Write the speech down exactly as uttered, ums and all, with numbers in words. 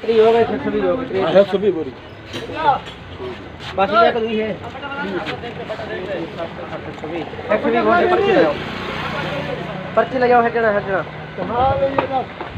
पटरी हो गई एक सौ बीस हो गई है सभी बोरी बस ये तो है एक सौ बीस घंटे पर्ची लगाओ पर्ची लगाओ है जना है जना।